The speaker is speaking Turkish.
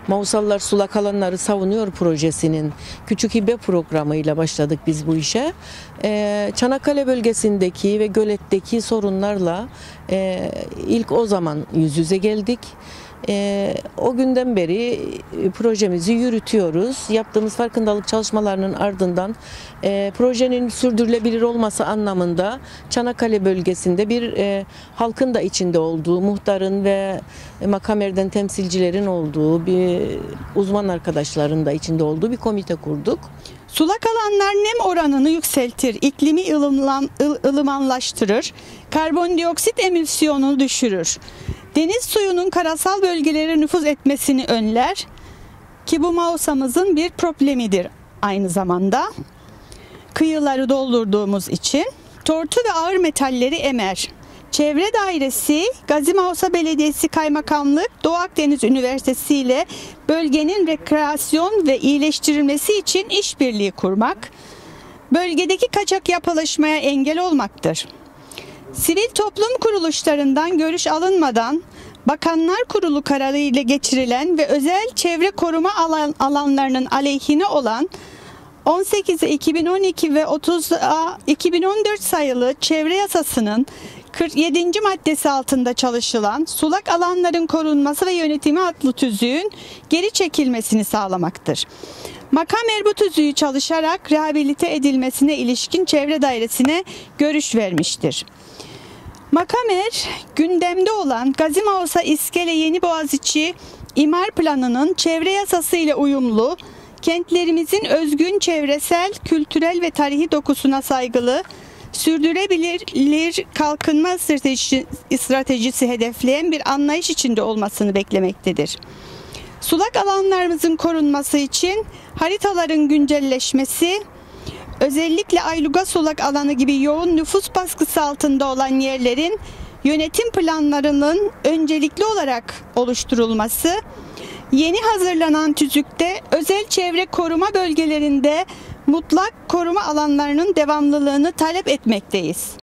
Mausallar Sulak Alanları Savunuyor projesinin Küçük Hibe programıyla başladık biz bu işe. Çanakkale bölgesindeki ve göletteki sorunlarla ilk o zaman yüz yüze geldik. O günden beri projemizi yürütüyoruz. Yaptığımız farkındalık çalışmalarının ardından projenin sürdürülebilir olması anlamında Çanakkale bölgesinde bir halkın da içinde olduğu, muhtarın ve Makamer'den temsilcilerin olduğu, bir uzman arkadaşların da içinde olduğu bir komite kurduk. Sulak alanlar nem oranını yükseltir, iklimi ılımanlaştırır, karbondioksit emisyonunu düşürür. Deniz suyunun karasal bölgelere nüfuz etmesini önler ki bu Mausa'mızın bir problemidir aynı zamanda. Kıyıları doldurduğumuz için tortu ve ağır metalleri emer. Çevre Dairesi, Gazi Mausa Belediyesi Kaymakamlık, Doğu Akdeniz Üniversitesi ile bölgenin rekreasyon ve iyileştirilmesi için işbirliği kurmak, bölgedeki kaçak yapılaşmaya engel olmaktır. Sivil toplum kuruluşlarından görüş alınmadan Bakanlar Kurulu kararı ile geçirilen ve özel çevre koruma alanlarının aleyhine olan 18/2012 ve 30/2014 sayılı Çevre Yasası'nın 47. maddesi altında çalışılan sulak alanların korunması ve yönetimi adlı tüzüğün geri çekilmesini sağlamaktır. Makamer bu tüzüğü çalışarak rehabilite edilmesine ilişkin Çevre Dairesi'ne görüş vermiştir. Makamer, gündemde olan Gazi Mausa İskele Yeniboğaziçi İmar Planı'nın çevre yasası ile uyumlu, kentlerimizin özgün çevresel, kültürel ve tarihi dokusuna saygılı, sürdürülebilir kalkınma stratejisi hedefleyen bir anlayış içinde olmasını beklemektedir. Sulak alanlarımızın korunması için haritaların güncelleşmesi, özellikle Ayluga Sulak Alanı gibi yoğun nüfus baskısı altında olan yerlerin yönetim planlarının öncelikli olarak oluşturulması, yeni hazırlanan tüzükte özel çevre koruma bölgelerinde mutlak koruma alanlarının devamlılığını talep etmekteyiz.